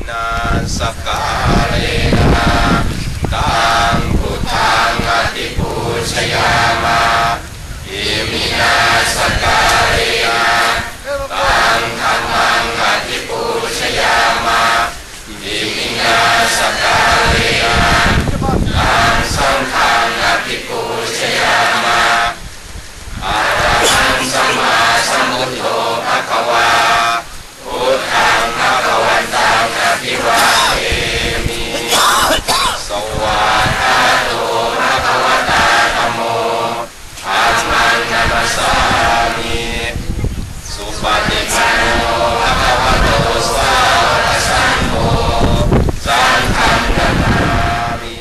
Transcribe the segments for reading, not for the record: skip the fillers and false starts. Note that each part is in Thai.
นาสกาเลนะตังพุทธังอติปูชยามาอิมินาสกาเลนะตังธัมมังอติปูชยามาอิมินาสกาเลนะตังสังฆังอติปูชยามาอะระหังสัมมาสัมพุทโธภควาพุทธังภควันตังอภิวาเทมิสวากขาโตภควตาธัมโมธัมมังนัมสสามิสุปฏิปันโนภควโตสาวกสังโฆสังฆังนามามิ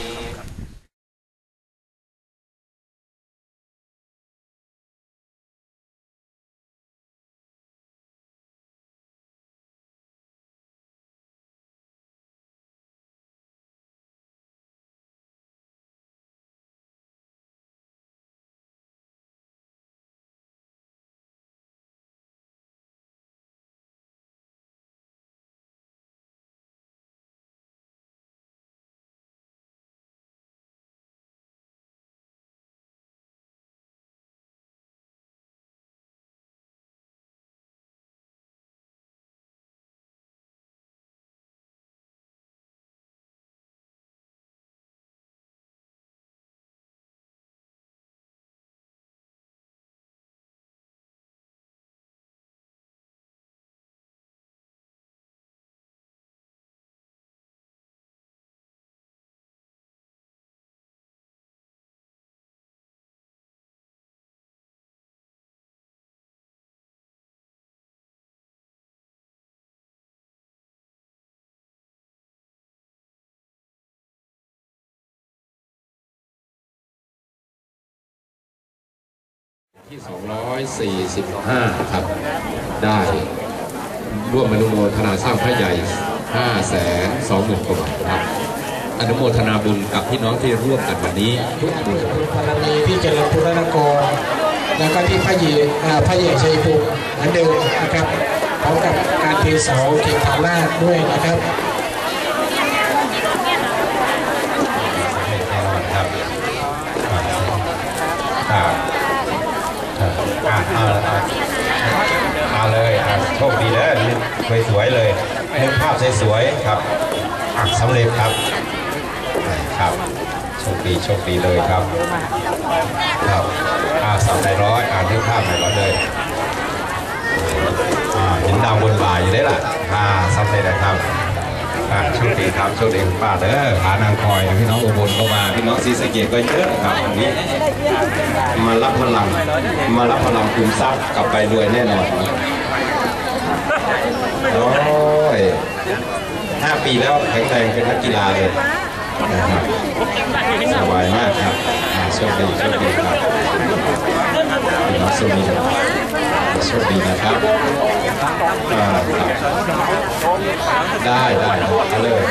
ที่245ครับได้ร่วมอนุโมทนาสร้างพระใหญ่ 520,000 กว่าบาทครับอนุโมทนาบุญกับพี่น้องที่ร่วมกันวันนี้ทุกบุญพลังดีที่เจริญพุทธนครแล้วก็ที่พระเยชัยภูมิเหมือนเดิมนะครับพร้อมกับการเทเสาเข็มฐานราชด้วยนะครับมาเลยโชคดีเลยสวยๆเลยนึกภาพสวยๆครับสำเร็จครับครับโชคดีเลยครับครับ300นึกภาพหน่อยเลยเห็นดาวบนบ่ายอยู่ได้ล่ะสำเร็จนะครับโชคดีครับโชคดีป้าเด้อผานางคอยพี่น้องอุบลก็มาพี่น้องศรีสะเกษก็เยอะครับวันนี้มารับพลังคุมทรัพย์กลับไปรวยแน่นอนโอ้ย5 ปีแล้วแข็งแรงเป็นนักกีฬาเลยนะครับสบายมากครับโชคดีครับพี่น้องโชคดีนะครับได้เลย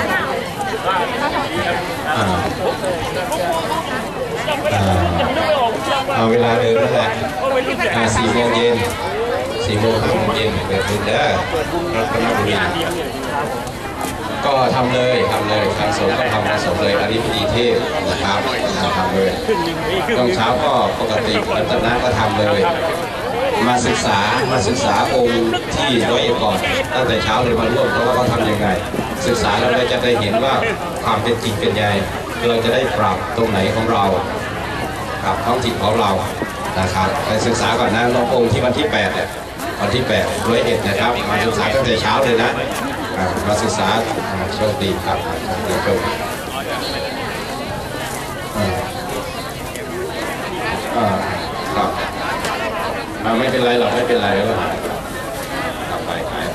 เอาเวลาเดิมนั่นแหละ4 โมงเย็นเปิดบุญเด้อรัตนบุรีก็ทำเลยทางสงฆ์ก็ทำผสมเลยอธิบดีเทพนะครับทำเลยตอนเช้าก็ปกติรัตนะก็ทำเลยมาศึกษาองค์ที่101ก่อนตั้งแต่เช้าเลยมาร่วมเพราะว่าเขาทำยังไงศึกษาแล้วเราจะได้เห็นว่าความเป็นจริงเป็นยังไงเราจะได้ปรับตรงไหนของเรากับท้องถิ่นของเรานะครับไปศึกษาก่อนนะน้ององค์ที่วันที่8เนี่ยวันที่101นะครับมาศึกษาตั้งแต่เช้าเลยนะมาศึกษาโชคดีครับโชคดีครับไม่เป็นไรหรอกไม่เป็นไรแล้วกลับไป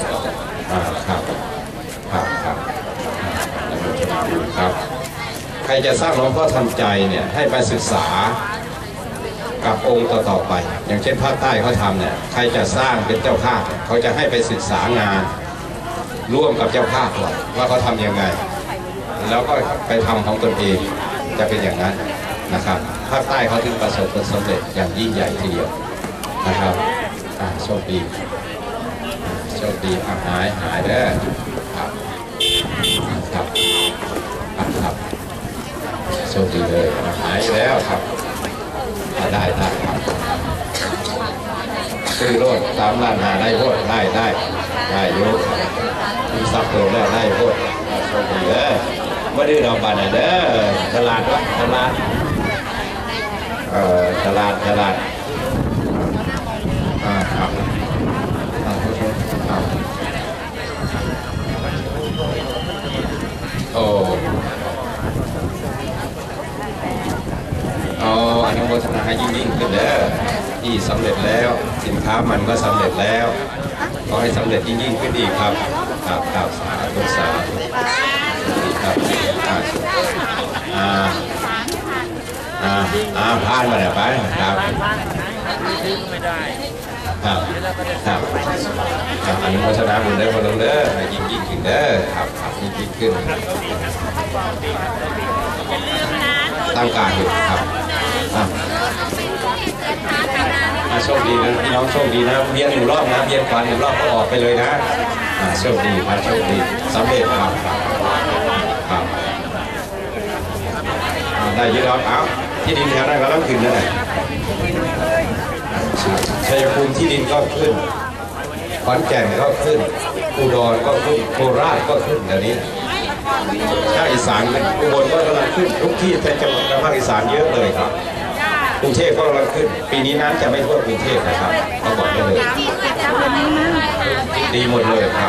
ครับใครจะสร้างหลวงพ่อทันใจเนี่ยให้ไปศึกษากับองค์ต่อไปอย่างเช่นภาคใต้เขาทำเนี่ยใครจะสร้างเป็นเจ้าภาพเขาจะให้ไปศึกษางานร่วมกับเจ้าภาพก่อนว่าเขาทำยังไงแล้วก็ไปทำของตนเองจะเป็นอย่างนั้นนะครับภาคใต้เขาถึงประสบผลสำเร็จอย่างยิ่งใหญ่ทีเดียวนะครับโชคดีหายเด้อครับครับครับโชคดีเลยหายแล้วครับได้ครับซื้อรถตามร้านหาได้พวกได้โยกมีสับโตแล้วได้พวกโชคดีเลยมาดื้อเราบ้านเด้อตลาดวะตลาดครับโอ้อนุโมทนาให้ยิ่งขึ้นเด้อที่สำเร็จแล้วสินค้ามันก็สำเร็จแล้วขอให้สำเร็จยิ่งขึ้นอีกครับสาธุครับผ่านมาแล้วไปครับอนุโมทนาบุญได้พอลงเด้อยิ่งขึ้นเด้อครับยิ่งขึ้นตั้งการอยู่ครับโชคดีนะพี่น้องโชคดีนะเวียน1 รอบนะเวียนขวา1 รอบก็ออกไปเลยนะโชคดีครับโชคดีสำเร็จครับได้เยอะแล้วเอาที่ดินแถวนั้นก็ต้องขึ้นนั่นแหละชัยภูมิที่ดินก็ขึ้นขอนแก่นก็ขึ้นอุดรก็ขึ้นโคราชก็ขึ้นเดี๋ยวนี้ภาคอีสานอุบลก็กำลังขึ้นทุกที่ในจังหวัดภาคอีสานเยอะเลยครับกรุงเทพก็กำลังขึ้นปีนี้น้ำจะไม่ท่วมกรุงเทพนะครับก็บอกได้เลยดีหมดเลยครับ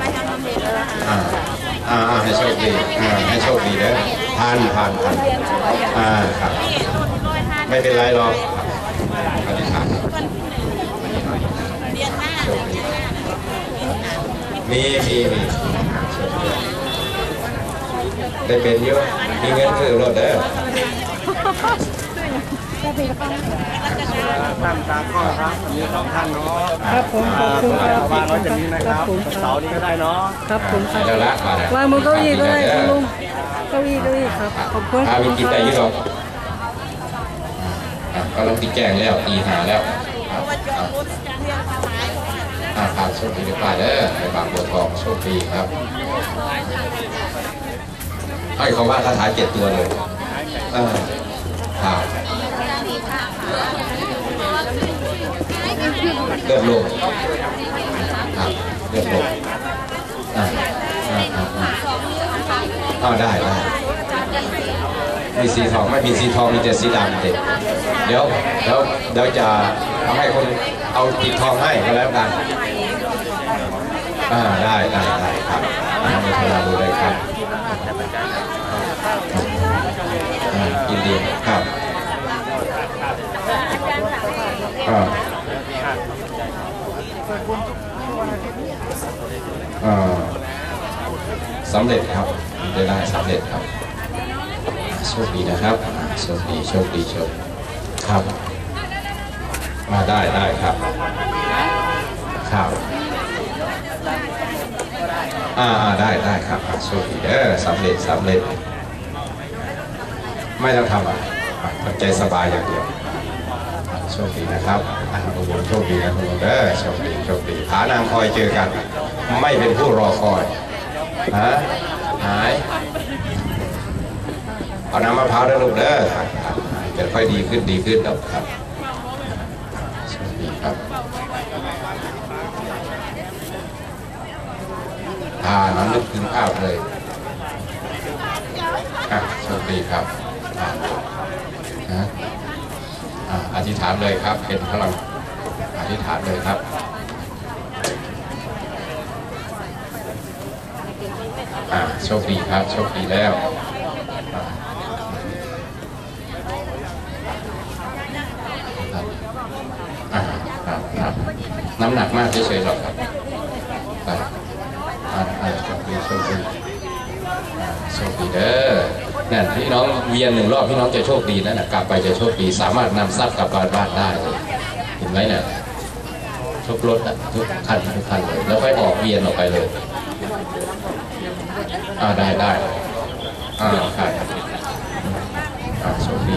ให้โชคดีนะผ่านครับไม่เป็นไรหรอกอธิษฐานมีได้เป็นเยอะมีเงินซื้อรถเด้อท่านตากล้องครับมี2 ท่านเนาะครับผมขอบคุณครับวางไว้อย่างนี้นะครับเสานี้ก็ได้เนาะครับผมแล้วละวางมือเก้าอี้ก็ได้คุณลุงเก้าอี้ครับขอบคุณมีกินได้เยอะก็ต้องตีแกงแล้วตีหาแล้วครับโชคดีไปเด้อไปบางบัวทองโชคดีครับให้เขาว่าคาถา7 ตัวเลยครับเลือดลงครับเลือดลงได้มีสีทองไม่มีสีทองมีแต่สีดำเด็ดเดี๋ยวจะทำให้คนเอาติดทองให้ก็แล้วกันได้ครับไม่ทราบดูเลยครับยินดีครับสำเร็จครับได้สำเร็จครับโชคดีนะครับโชคดีครับมาได้ครับได้ครับโชคดีสำเร็จไม่ต้องทำใจสบายอย่างเดียวโชคดีนะครับโชคดีนะคุณโชคดีหานางคอยเจอกันไม่เป็นผู้รอคอยหายเอาน้ำมะพร้าวได้ลูกจะค่อยดีขึ้นแล้วครับโชคดีครับน้ำลึกถึงข้าวเลยโชคดีครับอธิษฐานเลยครับเป็นพลังอธิษฐานเลยครับโชคดีครับโชคดีแล้วน้ำหนักมากเฉยๆหรอกครับโชคดีเด้อนั่นพี่น้องเวียน1 รอบพี่น้องจะโชคดีนะกลับไปจะโชคดีสามารถนำทรัพย์กลับบ้านได้เลยเห็นไหมเนี่ยทุกรถทุกคันเลยแล้วค่อยออกเวียนออกไปเลยได้ครับโชคดี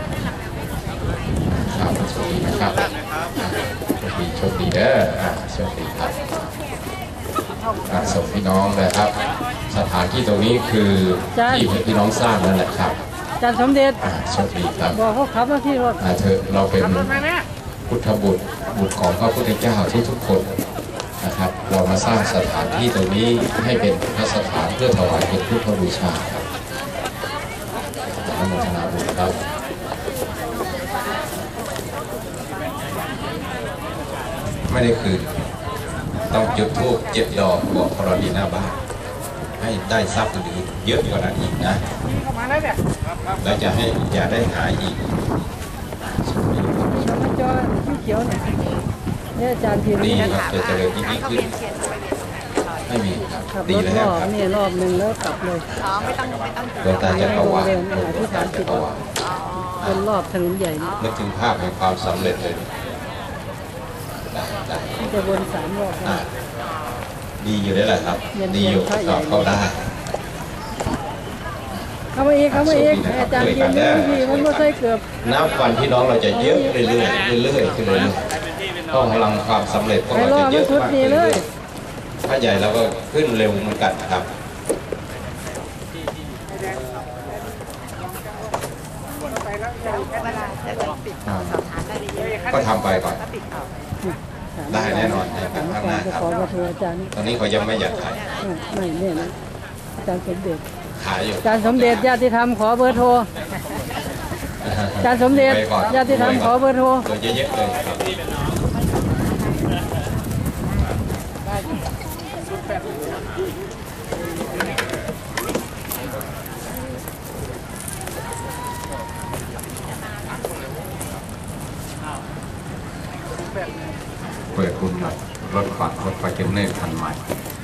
ครับโชคดีนะครับโชคดีเด้อโชคดีครับส่งพี่น้องนะครับสถานที่ตรงนี้คือที่พี่น้องสร้างนั่นแหละครับอาจารย์สมเด็จโชคดีครับบอกเขาขับมาที่รถเถอะเราเป็นพุทธบุตรของพระพุทธเจ้าทุกคนนะครับเรามาสร้างสถานที่ตรงนี้ให้เป็นพระสถานเพื่อถวายเป็นพุทธบูชาครับอนุโมทนาบุญครับไม่ได้คืนต้องจุดธูป7 ดอกบอกธรณีหน้าบ้านให้ได้ทรัพย์อื่นเยอะกว่านั้นอีกนะแล้วจะให้อย่าได้หายอีกจอเขียวเนี่ยนี่อาจารย์พิมพ์ดีครับจะเจริญยิ่งขึ้นไม่มีครับดีแล้วครับนี่รอบหนึ่งแล้วกลับเลยดวงตาจะกวาดดวงตาจะกวาดเป็นรอบถนนใหญ่นึกถึงภาพแห่งความสำเร็จเลยจะวน3 รอบดีอยู่ได้แหละครับดีอยู่สอบเข้าได้เข้ามาอีกอาจารย์พิมพ์พี่มันไม่ใช่เกือบนับวันพี่น้องเราจะเยอะเรื่อยๆขึ้นเลยก็พลังความสำเร็จก็จะเยอะมากขึ้นเลยพระใหญ่เราก็ขึ้นเร็วเหมือนกันครับก็ทำไปก่อนได้แน่นอนในข้างหน้าครับตอนนี้เขายังไม่อยากขายไม่เนี่ยนะอาจารย์สมเด็จขายอยู่อาจารย์สมเด็จญาติธรรมขอเบอร์โทรอาจารย์สมเด็จญาติธรรมขอเบอร์โทรตัวเยอะๆเลยครับเปิดคุณหน่อยรถบัสรถไฟเจเนอร์คันใหม่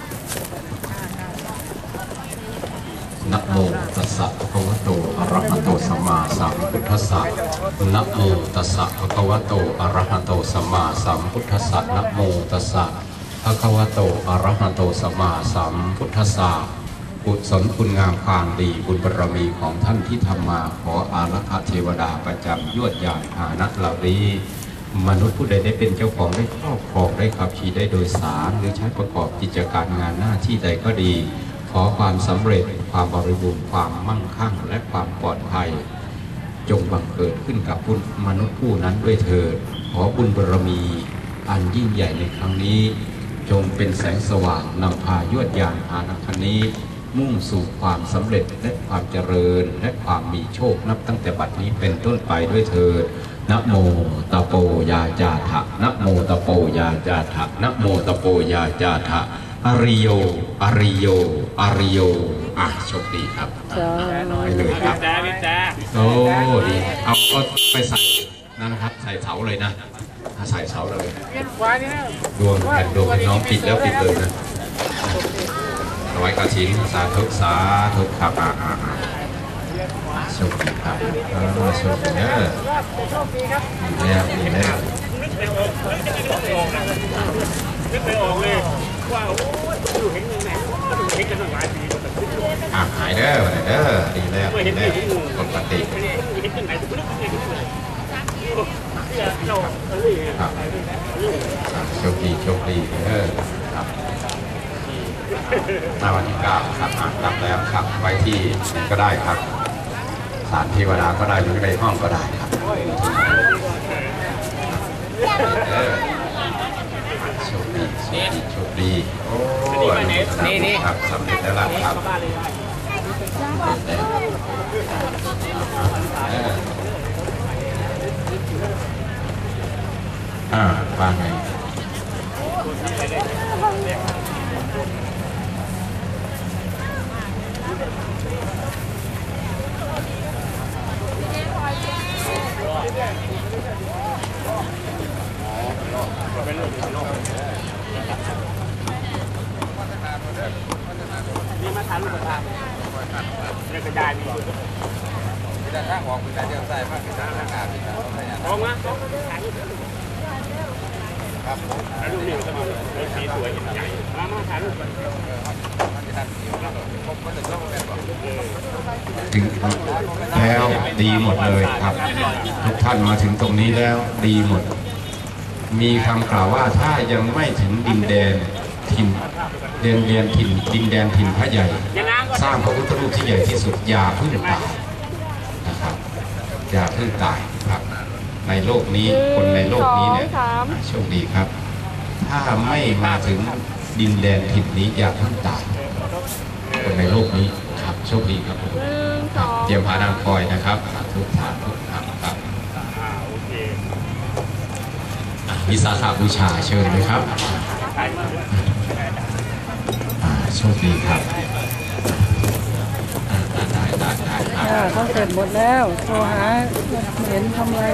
นะโมตัสสะภะคะวะโตอะระหะโตสัมมาสัมพุทธัสสะนะโมตัสสะภะคะวะโตอะระหะโตสัมมาสัมพุทธัสสะนะโมตัสสะภะคะวะโตอะระหะโตสัมมาสัมพุทธัสสะกุศลคุณงามความดีบุญบารมีของท่านที่ทำมาขออารักขาเทวดาประจำยวดยานพาหนะเหล่านี้มนุษย์ผู้ใดได้เป็นเจ้าของได้ครอบครองได้ขับขี่ได้โดยสารหรือใช้ประกอบกิจการงานหน้าที่ใดก็ดีขอความสำเร็จความบริบูรณ์ความมั่งคั่งและความปลอดภัยจงบังเกิดขึ้นกับมนุษย์ผู้นั้นด้วยเถิดขอบุญบารมีอันยิ่งใหญ่ในครั้งนี้จงเป็นแสงสว่างนำพายวดยานพาหนะคันนี้มุ่งสู่ความสำเร็จและความเจริญและความมีโชคนับตั้งแต่บัดนี้เป็นต้นไปด้วยเถิดนะโมตะโปยาจาทะนะโมตะโปยาจาทะนะโมตะโปยาจาทะอริโยอริโยอริโยโชคดีครับไปเลยครับโอ้ดีเอาก็ไปใส่นะครับใส่เสาเลยนะใส่เสาเลยดวงแผ่นดวงน้องปิดแล้วปิดเลยนะเอาไว้กระถิ่นสาธุสาธุครับโชคดีครับโชคดีนะดีแล้วนึกไปออกเลยว่าโอ้ยอยู่เห็นยังไงอยู่เห็นกันตั้งหลายปีหายเด้อดีแล้วปกติโชคดีครับวันที่ 9ครับกลับแล้วครับไว้ที่ก็ได้ครับศาลเทวดาก็ได้หรือในห้องก็ได้ครับโชคดีโอ้นี่ครับสำเร็จแล้วล่ะครับว่าไงนี่มาทานลูกตาเนี่ยกระจายมีกระจายข้างออกกระจายเดียวใส่มากกระจายข้างอาบตรงนะครับถ่ายรูปนี่สมัยสีสวยใหญ่มาถ่ายรูปถึงแล้วดีหมดเลยครับทุกท่านมาถึงตรงนี้แล้วดีหมดมีคำกล่าวว่าถ้ายังไม่ถึงดินแดนถิ่นเรียนถิ่นดินแดนถิ่นพระใหญ่สร้างพระพุทธรูปที่ใหญ่ที่สุดอย่าเพิ่งตายนะครับอย่าเพิ่งตายครับในโลกนี้คนในโลกนี้เนี่ยโชคดีครับถ้าไม่มาถึงดินแดนถิ่นนี้อย่าเพิ่งตายคนในโลกนี้ครับโชคดีครับเตรียมพานางคอยนะครับทุกท่านครับวิสาขบูชาเชิญเลยครับโชคดีครับได้เขาเสร็จหมดแล้วโทรหาเห็นทำอะไร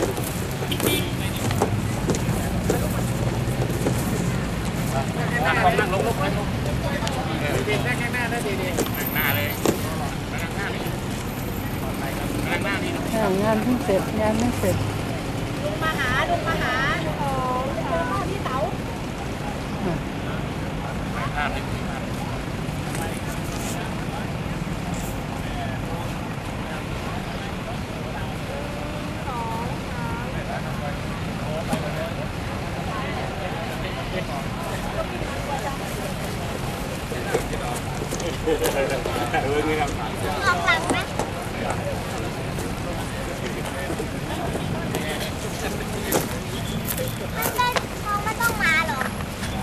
นั่งลงดีๆแค่หน้าได้ดีๆนั่งหน้าเลยนั่งหน้านี่นั่งหน้านี่งานเพิ่งเสร็จงานไม่เสร็จลุงมาหาพี่เต๋าออกหลังไหมไม่ต้องมาหรอก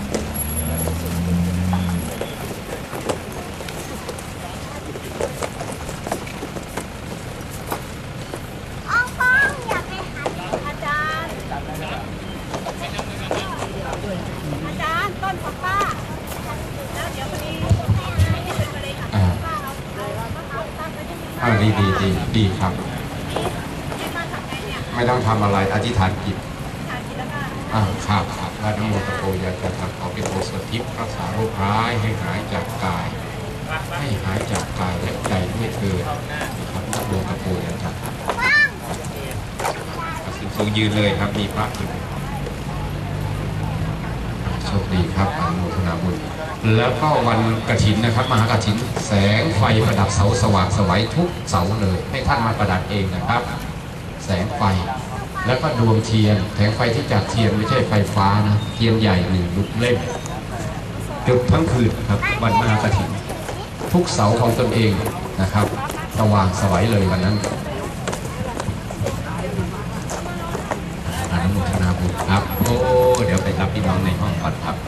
อ้องป้องอยากไปหาอาจารย์ต้นของป้าแล้วเดี๋ยวพอดีดีครับไม่ต้องทำอะไรอธิษฐานจิตครับพระนโมตโตยะจะทำขอเป็นโอสถทิพย์รักษาโรคร้ายให้หายจากกายให้หายจากกายและใจด้วยเถิดครับพระนโมตโตยะจะทรงยืนเลยครับมีพระอยู่โชคดีครับอนุโมทนาบุญแล้วก็วันกฐินนะครับมหากฐินแสงไฟประดับเสาสว่างสวัยทุกเสาเลยให้ท่านมาประดับเองนะครับแสงไฟแล้วก็ดวงเทียนแสงไฟที่จากเทียนไม่ใช่ไฟฟ้านะเทียนใหญ่1 ลูกเล่มจุดทั้งคืนครับวันมหากฐินทุกเสาของตนเองนะครับสว่างสวัยเลยวันนั้นอนุโมทนาบุญครับโอ้เดี๋ยวไปรับพี่น้องในห้องก่อนครับ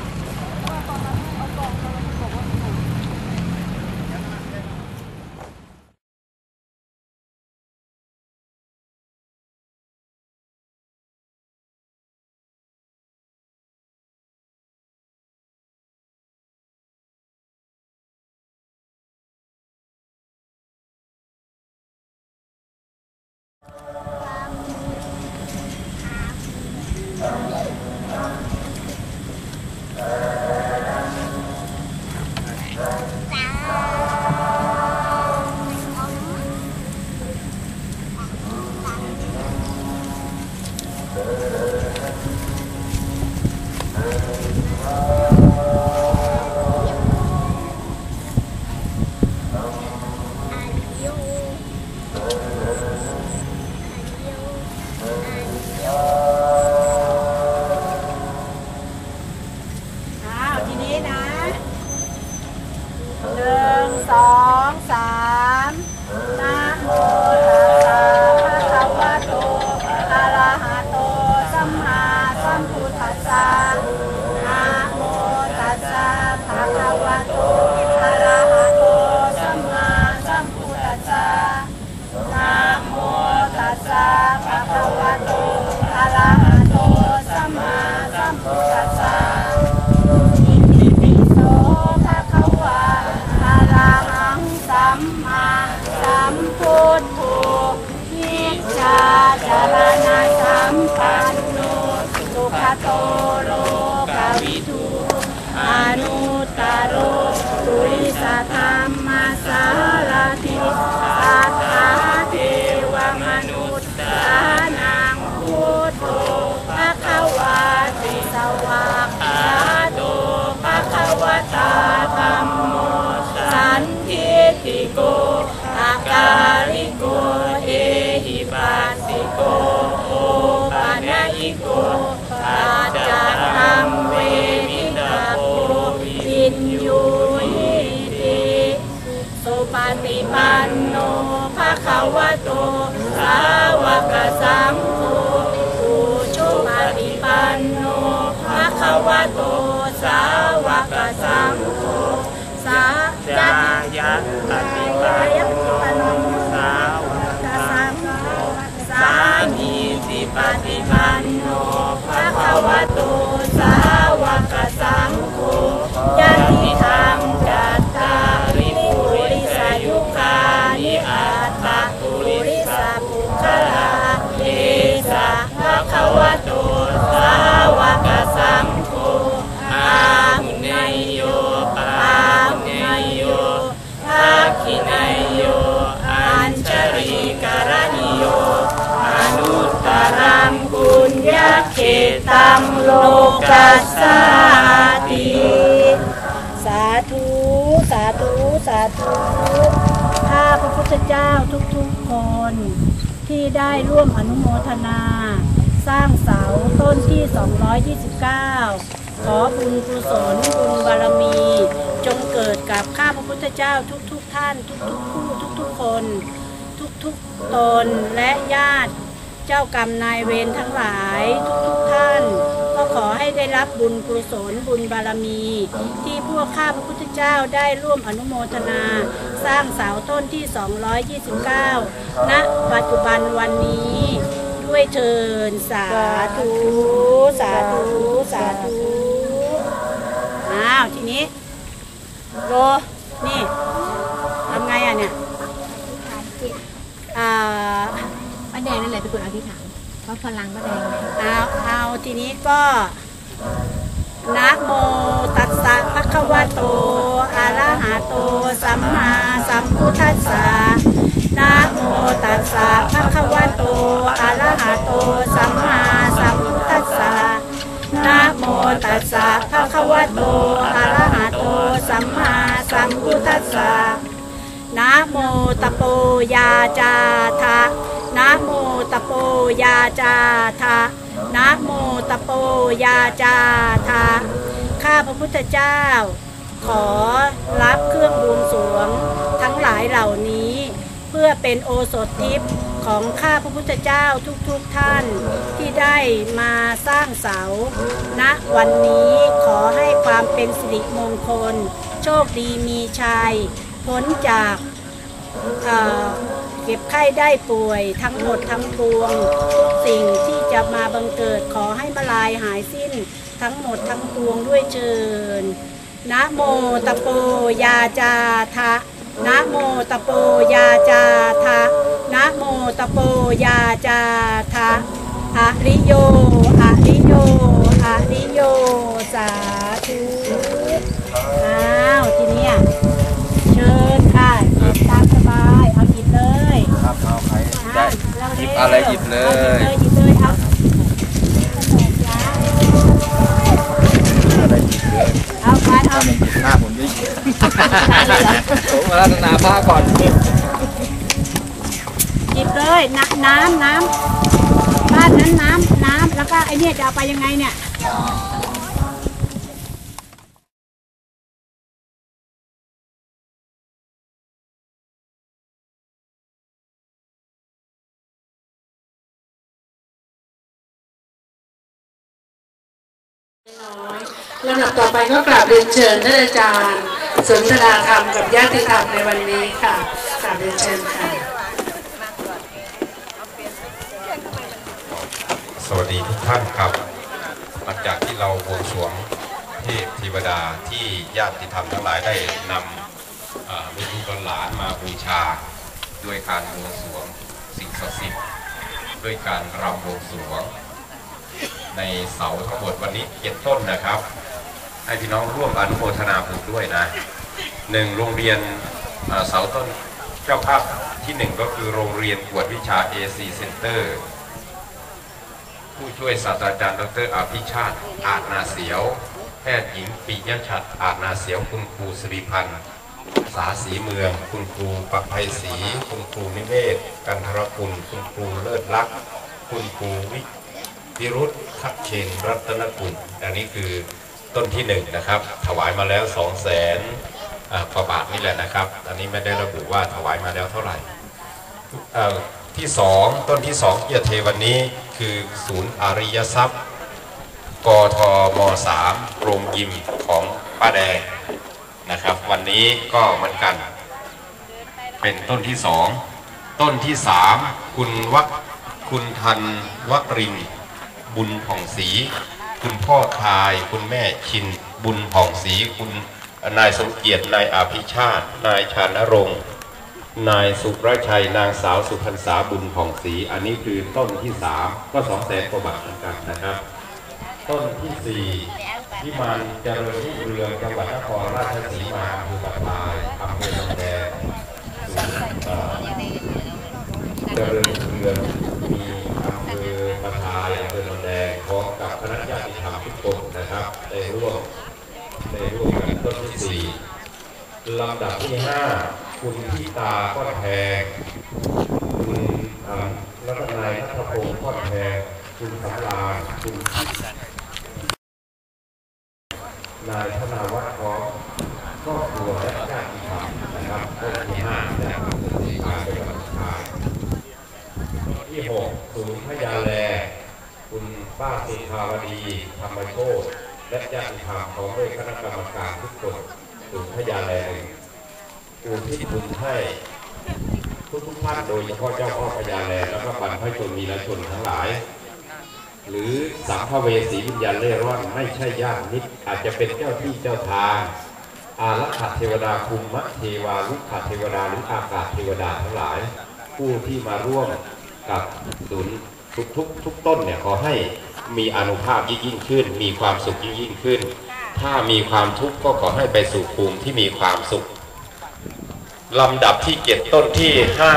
โตโลกวิทูอนุตตโรปุริสธรรมสารถิสัทธาเทวมนุษย์สานังพุทโธภควาติสวากขาโตภควตาธัมโมสันทิติโกอาการิโกเอหิปัสสิโกโอปะนะอิโกปัจจตังเวมิตาโกโยหิติสุปฏิปันโนภะคะวะโตสาวกสังโฆอุชุปฏิปันโนภะคะวะโตสาวกสังโฆสายะปฏิปันโนสาวกสังโฆสามีติปฏิปันโนภะคะวะโตสาวกสังโฆญาติธรรมจัตตาริปุริสายุคานิอัตตาปุริสาปุคลาเอสะภะคะวะโตสาวกสังโฆอาหุเนยโยปาหุเนยโยภาคินายโยอัญชริกรณิโยอนุตตรังปุญญเขตังโลกัสสาติสาธุสาธุสาธุข้าพระพุทธเจ้าทุกๆคนที่ได้ร่วมอนุโมทนาสร้างเสาต้นที่229ขอบุญกุศลบุญบารมีจงเกิดกับข้าพระพุทธเจ้าทุกท่านทุกคู่ทุกคนทุกตนและญาติเจ้ากรรมนายเวรทั้งหลายทุกท่านก็ขอให้ได้รับบุญกุศลบุญบารมีที่พวกข้าพระพุทธเจ้าได้ร่วมอนุโมทนาสร้างเสาต้นที่229ณปัจจุบันวันนี้ด้วยเถิดสาธุสาธุสาธุทีนี้โลนี่ทำไงอ่ะเนี่ยป้าแดงนั่นแหละเป็นคนอธิษฐานเพราะพลังป้าแดงเอาทีนี้ก็นะโมตัสสะภะคะวะโตอะระหะโตสัมมาสัมพุทธัสสะนะโมตัสสะภะคะวะโตอะระหะโตสัมมาสัมพุทธัสสะนะโมตัสสะภะคะวะโตอะระหะโตสัมมาสัมพุทธัสสะนะโมตะโปยาจาทะนะโมตะโปยาจาทะนะโมตะโปยาจาทะข้าพระพุทธเจ้าขอรับเครื่องบวงสรวงทั้งหลายเหล่านี้เพื่อเป็นโอสถทิพย์ของข้าพระพุทธเจ้าทุกท่านที่ได้มาสร้างเสาณวันนี้ขอให้ความเป็นสิริมงคลโชคดีมีชัยพ้นจากเก็บไข้ได้ป่วยทั้งหมดทั้งปวงทุกสิ่งที่จะมาบังเกิดขอให้มาลายหายสิ้นทั้งหมดทั้งปวงด้วยเชิญนะโมตะโปยาจาทะนะโมตะโปยาจาทะนะโมตะโปยาจาทะอะริโยอะริโยอะริโยสาธุทีนี้เชิญค่ะตามสบายเอาหยิบเลยครับเอาใครได้หยิบอะไรหยิบเลยหยิบเลยเอาอะไรหยิบเลยเอาไปเอาหยิบหน้าผมด้วยผมมาลัตนาผ้าก่อนหยิบเลยน้ำบ้านนั้นน้ำแล้วก็ไอเนี่ยจะเอาไปยังไงเนี่ยลำดับต่อไปก็กราบเรียนเชิญท่านอาจารย์สนทนาธรรมกับญาติธรรมในวันนี้ค่ะกราบเรียนเชิญค่ะสวัสดีทุกท่านครับหลังจากที่เราบวงสรวงเทพเทวดาที่ญาติธรรมทั้งหลายได้นำลูกหลานมาบูชาด้วยการบวงสรวงสิ่งศักดิ์สิทธิ์ด้วยการรำบวงสรวงในเสาทั้งหมดวันนี้7 ต้นนะครับให้พี่น้องร่วมอนุโมทนาบุญด้วยนะ1โรงเรียนเสาต้นเจ้าภาพที่1ก็คือโรงเรียนกวดวิชา AC Center ผู้ช่วยศาสตราจารย์ดร.อภิชาติอาจนาเสียวแพทย์หญิงปิยชัดอาจนาเสียวคุณครูสิริพันธ์สาสีเมืองคุณครูประภัยศรีคุณครูนิเวศกันทรคุณคุณครูเลิศลักษณ์คุณครูวิรุธคัดเชนรัตนกุลอันนี้คือต้นที่1นะครับถวายมาแล้ว200,000 กว่าบาทนี่แหละนะครับอันนี้ไม่ได้ระบุว่าถวายมาแล้วเท่าไหร่ที่2ต้นที่2ที่จะเทวันนี้คือศูนย์อาริยทรัพย์กทม3โรงยิมของป้าแดงนะครับวันนี้ก็เหมือนกันเป็นต้นที่2ต้นที่3คุณทันวรินทร์บุญผ่องศรีคุณพ่อคายคุณแม่ชินบุญผ่องศรีคุณนายสมเกียรตินายอภิชาตินายชานรงค์นายสุรชัยนางสาวสุพรรษาบุญผ่องศรีอันนี้คือต้นที่3ก็200,000 กว่าบาทเหมือนกันนะครับต้นที่4ที่มันเจริญรุ่งเรืองจังหวัดนครราชสีมาอำเภอปากพายอำเภอหนองแดงเจริญรุ่งเรืองมีอำเภอปากพายอำเภอหนองแดงพร้อมกับคณะญาติธรรมทุกคนนะครับได้ร่วมกันต้นที่4ลำดับที่5คุณพิตาก้อนแพงคุณรัตนายนัทพงศ์ก้อนแพงคุณสำราญคุณนายธนาวัฒน์ของครอบครัวและญาติธรรมนะครับต้นที่5และต้นที่5เป็นวันสุดท้ายที่6ศูนย์พญาแลคุณป้าสุภาวดีธรรมโชติและญาติธรรมของด้วยคณะกรรมการทุกคนศูนย์พญาแลอุทิศบุญให้ทุกท่านโดยเฉพาะเจ้าพ่อพญาแลแล้วก็บรรพชนมีและชนทั้งหลายหรือสัมภเวสีวิญญาณเล่ร่อนไม่ใช่ญาติมิตรอาจจะเป็นเจ้าที่เจ้าทางอารักขเทวดาภูมิเทวาลุกขเทวดาหรืออากาศเทวดาทั้งหลายผู้ที่มาร่วมกับศูนย์ทุกต้นเนี่ยขอให้มีอานุภาพยิ่งขึ้นมีความสุขยิ่งขึ้นถ้ามีความทุกข์ก็ขอให้ไปสู่ภูมิที่มีความสุขลำดับที่7ต้นที่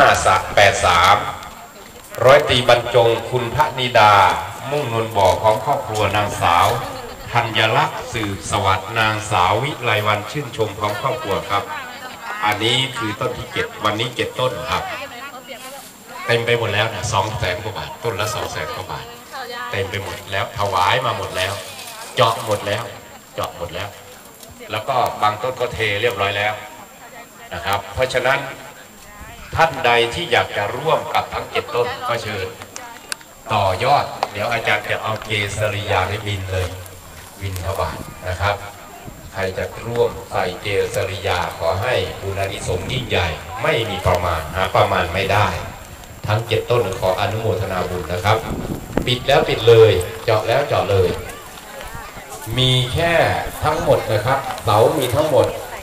583ร้อยตรีบรรจงคุณพระนิดามุ่งนวลบ่อของครอบครัวนางสาวธัญลักษณ์สืบสวัสดิ์นางสาววิไลวรรณชื่นชมของครอบครัวครับอันนี้คือต้นที่7วันนี้7ต้นครับเต็มไปหมดแล้วนะ200,000 กว่าบาทต้นละ200,000 กว่าบาทเต็มไปหมดแล้วถวายมาหมดแล้วเจาะหมดแล้วแล้วก็บางต้นก็เทเรียบร้อยแล้วนะครับเพราะฉะนั้นท่านใดที่อยากจะร่วมกับทั้ง7ต้นก็เชิญต่อยอดเดี๋ยวอาจารย์จะเอาเกสริยาในบินเลยบินทบาทนะครับใครจะร่วมใส่เกสริยาขอให้บุญอานิสงส์ยิ่งใหญ่ไม่มีประมาณหาประมาณไม่ได้ทั้ง7ต้นขออนุโมทนาบุญนะครับปิดแล้วปิดเลยเจาะแล้วเจาะเลยมีแค่ทั้งหมดนะครับเสามีทั้งหมด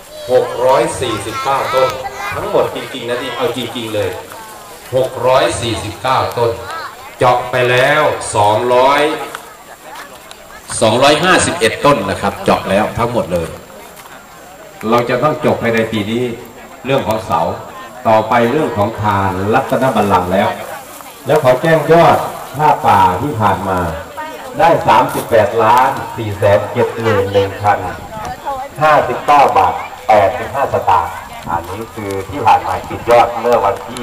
649ต้นทั้งหมดจริงๆนะที่เอาจริงๆเลย649ต้นเจาะไปแล้ว251ต้นนะครับเจาะแล้วทั้งหมดเลยเราจะต้องจบภายในปีนี้เรื่องของเสาต่อไปเรื่องของทานรัตนบัลลังก์แล้วขอแจ้งยอดผ้าป่าที่ผ่านมาได้38,471,059 บาท85 สตางค์อันนี้คือที่ผ่านมาปิดยอดเมื่อวันที่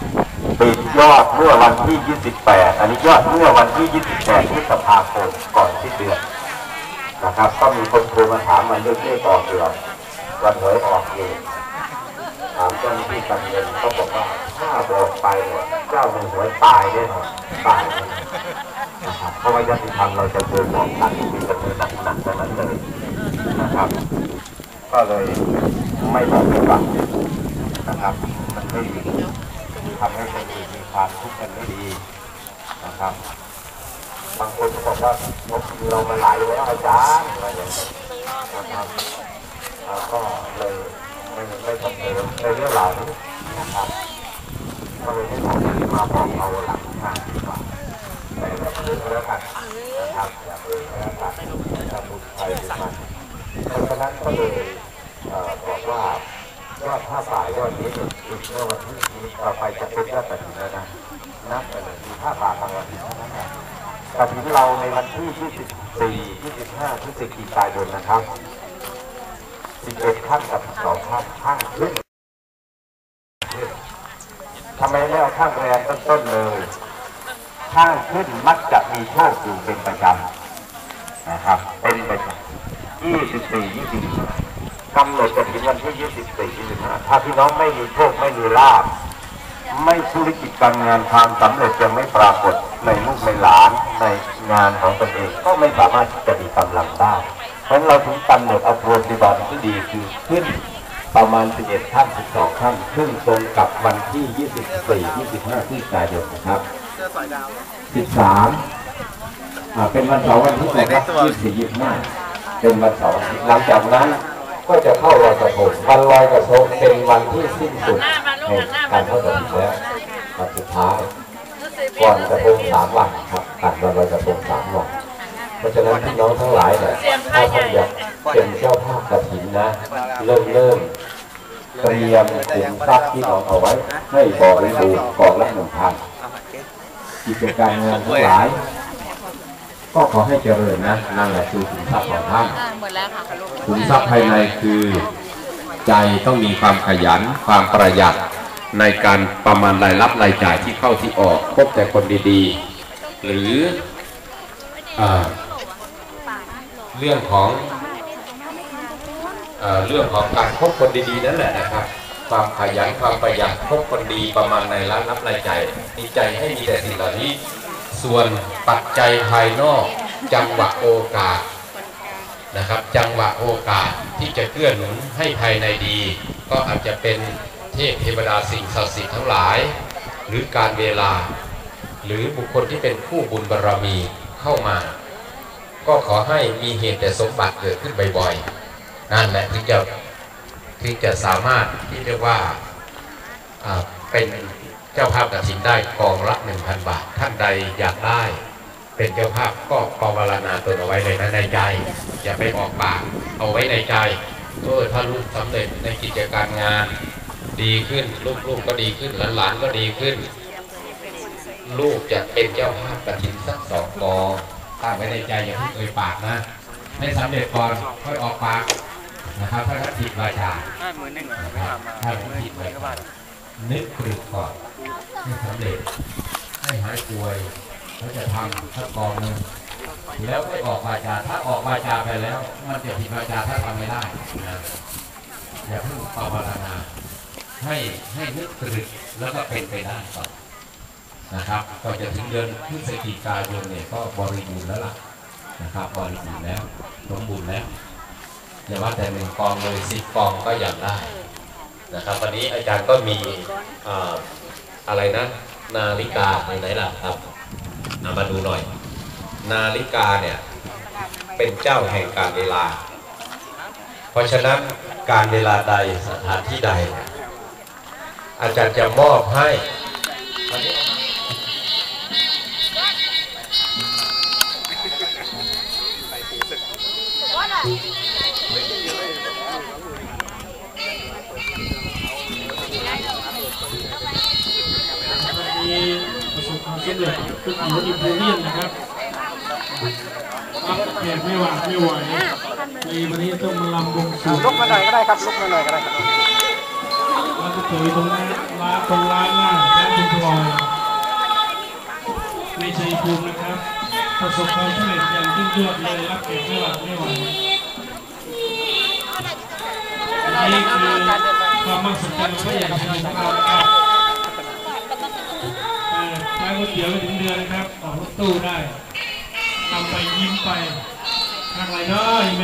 28อันนี้ยอดเมื่อวันที่28พฤษภาคมก่อนที่เดือนนะครับก็มีคนโทรมาถามมาเรื่องเลขออกเดือนวันหวยออกเองถามเจ้าหน้าที่การเงินเขาบอกว่าถ้าบอกไปเนี่ยเจ้าหนึ่งหวยตายแน่นอนตายนะครับเพราะว่าญาติธรรมเราจะเจอของหนักมีจำนวนหนักทั้งนั้นเลยนะครับก็เลยไม่บอกดีกว่านะครับมันไม่ดีทำให้คนอื่นมีความทุกข์กันไม่ดีนะครับบางคนบอกว่าเรามาหลายแล้วอาจารย์อะไรอย่างนี้นะครับก็เลยไม่ทำในเรื่องเหล่านี้นะครับก็เลยให้ผมมาบอกเอาหลักฐานดีกว่าแต่แบบนี้ก็แล้วกันนะครับแบบนี้ก็แล้วกันถ้าบุญไทยดีมันเพราะฉะนั้นก็เลยบอกว่ายอดผ้าป่ายอดนี้อีกเมื่อวันที่นี้ต่อไปจะเป็นยอดกฐินแล้วนะนับไปเลยมีผ้าป่าทางวันที่เท่านั้นกฐินเราในวันที่24 25 พฤศจิกายนนะครับ11 ท่านกับ2 ท่านข้างขึ้นทำไมไม่เอาข้างแรมต้นเลยข้างขึ้นมักจะมีโชคอยู่เป็นประจำนะครับเป็นประจำ 24-25กำหนดกฐินวันที่24-25ถ้าพี่น้องไม่มีโชคไม่มีลาภไม่ธุรกิจการงานความสำเร็จยังไม่ปรากฏในลูกในหลานในงานของตนเองก็ไม่สามารถที่จะมีกำลังได้เพราะฉะนั้นเราถึงกำหนดเอาโปรปฏิบัติที่ดีคือขึ้นประมาณ11 ค่ำ 12 ค่ำซึ่งตรงกับวันที่ 24-25 พฤศจิกายนนะครับ13เป็นวันเสาร์วันที่นะครับ24-25เป็นวันเสาร์หลังจากนั้นก็จะเข้าลอยกระทงวันลอยกระทงเป็นวันที่สิ้นสุดในการทอดกฐินแล้ววันสุดท้ายก่อนกระทง3 วันครับการวันลอยกระทง3 วันเพราะฉะนั้นพี่น้องทั้งหลายเนี่ยถ้าท่านอยากเป็นเจ้าภาพกฐินนะเริ่มเตรียมขุมทรัพย์ที่น้องเอาไว้ให้บริบูรณ์กองละ 1,000 กิจการงานทั้งหลายก็ขอให้เจริญนะนั่นแหละคือขุมทรัพย์ของท่านขุมทรัพย์ภายในคือใจต้องมีความขยันความประหยัดในการประมาณรายรับรายจ่ายที่เข้าที่ออกพบแต่คนดีๆหรือเรื่องของการพบคนดีๆนั่นแหละนะครับความขยันความประหยัดพบคนดีประมาณในรายรับรายจ่ายมีใจให้มีแต่สิ่งเหล่านี้ส่วนปัจจัยภายนอกจังหวะโอกาสนะครับจังหวะโอกาสที่จะเกื้อหนุนให้ภายในดีก็อาจจะเป็นเทพเทวดาสิ่งศักดิ์สิทธิ์ทั้งหลายหรือการเวลาหรือบุคคลที่เป็นผู้บุญบารมีเข้ามาก็ขอให้มีเหตุแต่สมบัติเกิดขึ้นบ่อยๆนั่นแหละถึงจะสามารถที่เรียกว่าเป็นเจ้าภาพกฐินได้กองละ 1,000 บาทท่านใดอยากได้เป็นเจ้าภาพก็ภาวนาตนเอาไว้เลยนะในใจอย่าไปออกปากเอาไว้ในใจถ้าลูกสำเร็จในกิจการงานดีขึ้นลูกก็ดีขึ้นหลานก็ดีขึ้นลูกจะเป็นเจ้าภาพกฐินสัก2 กองตั้งไว้ในใจอย่าเพิ่งเอ่ยปากนะให้สำเร็จก่อนค่อยออกปากนะครับถ้าผิดวาจาถ้าผิดวาจานึกปรึกก่อนให้สำเร็จให้หายป่วยแล้วจะทำสักกองนึงแล้วไม่ออกวาจาถ้าออกวาจาไปแล้วมันจะผิดวาจาถ้าทำไม่ได้นะอย่าเพิ่งภาวนาให้นึกตรึกแล้วก็เป็นไปได้ก่อนนะครับก็จะถึงเดือนพฤศจิกายนเนี่ยก็บริบูรณ์แล้วล่ะนะครับบริบูรณ์แล้วสมบูรณ์แล้วอย่าว่าแต่1 กองเลย10 กองก็อยากได้นะครับวันนี้อาจารย์ก็มีอะไรนะนาฬิกาไหนล่ะครับมาดูหน่อยนาฬิกาเนี่ยเป็นเจ้าแห่งการเวลาเพราะฉะนั้นการเวลาใดสถานที่ใดอาจารย์จะมอบให้ประสบความสำเร็จทุกคนอิมโพเรียนนะครับรับแขกไม่ไหวในวันนี้ต้องมาลำวงสวงลุกมาหน่อยก็ได้ครับลุกมาหน่อยก็ได้ครับแล้วก็ถือตรงนั้นตรงร้านหน้าร้านจุนพลอยในชัยภูมินะครับประสบความสำเร็จอย่างยิ่งยวดเลยรับแขกไม่ไหวอันนี้คือความมหัศจรรย์พระอย่างชัยภูมิครับใช้ก๋วยเตี๋ยวไปถึงเดือนนะครับออกรถตู้ได้ทำไปยิ้มไปทางไรเนาะอีเม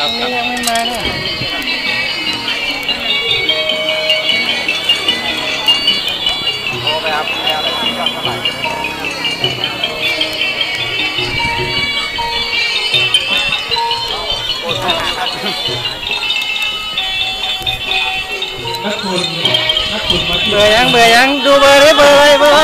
ครับนี่ยังไม่มาเนี่ยโทรไปครับแม่อะไรที่ยอดเท่าไหร่โอนมาครับนักคุณมาที่เบื่อยังดูเบอร์เลยเบอร์เลย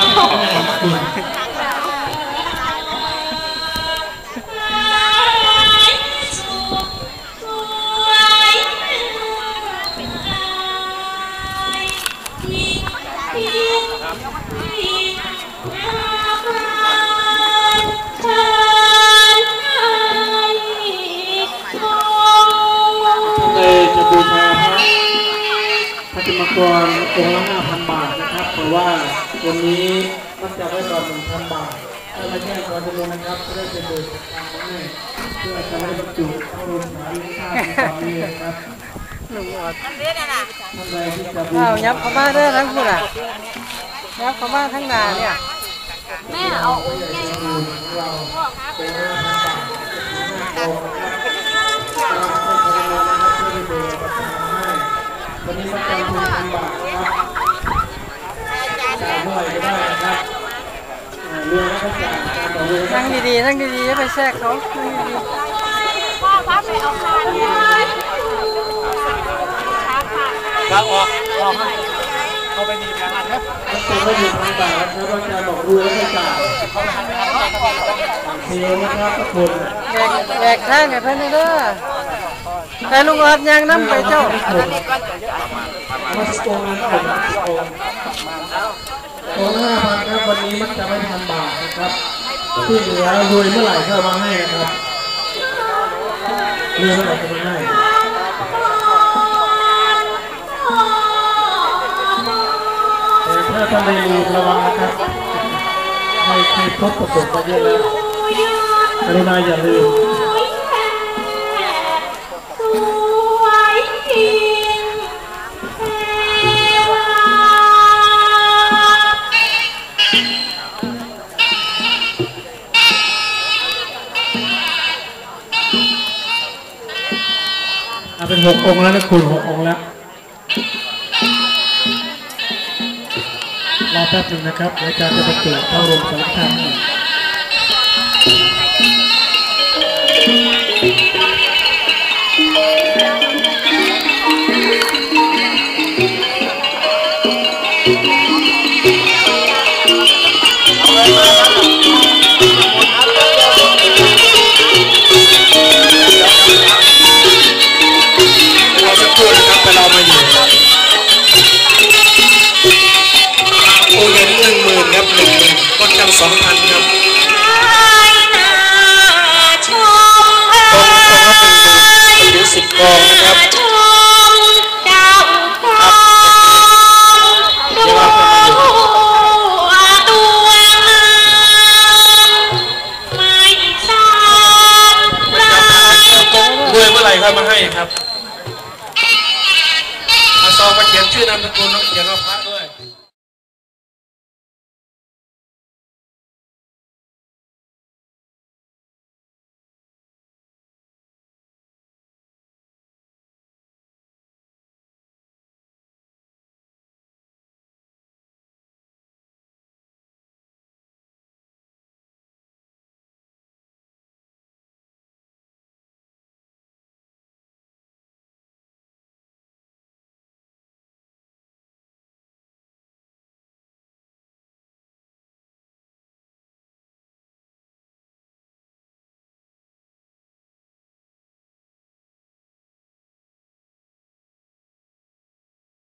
เลยจะบูชาพระจิมกรองค์ละ 5,000 บาทนะครับเพราะว่าวันนี้มันจะได้ก่อน 1,000 บาทถ้าไม่แจ้งก่อนจะลงนะครับจะได้เป็นโดยทางแม่เพื่อจะได้บรรจุเข้าโรงสารีข้าวที่ตอนนี้นะครับท่านใดที่จะบูชายับเข้ามาเด้อทั้งคุณอ่ะยับเข้ามาทั้งนาเนี่ยแม่เอาอุ้งแง่วันนี้มาแจ้งคุณ1,000 บาทนะครับจ่ายเมื่อไหร่ก็ได้นะครับเรื่องแล้วก็จ่ายตามต่อเรื่องนั่งดีๆอย่าไปแทรกเขานั่งดีพ่อพับไปเอาข้าวเลยครับออกเอาไปดีกันครับมันเป็นไม่ถึง1,000 บาทนะครับอาจารย์บอกรวยแล้วก็จ่ายเทียวนะครับทุกคนๆแบกทางให้เพิ่นเด้อแต่ลุงออดยังนำไปเจ้ามาสโกงนะครับโอ้5,000ครับวันนี้มันจะไม่1,000 บาทนะครับที่เหลือรวยเมื่อไหร่ก็มาให้นะครับรวยเมื่อไหร่ก็มาให้ถ้าท่านใดลืมระวังนะครับให้เคยพบประสบมาเยอะแล้วกรุณาอย่าลืมเป็น6 องค์แล้วนะคุณ6 องค์แล้วรอแป๊บหนึ่งนะครับอาจารย์จะบรรจุเข้าโรงสังฆทานสักครู่นะครับแต่เรามาอยู่โอเย็น10,000ครับ10,000ก็จำ2,000ครับตรงละ10,000ถือ10 กองนะครับ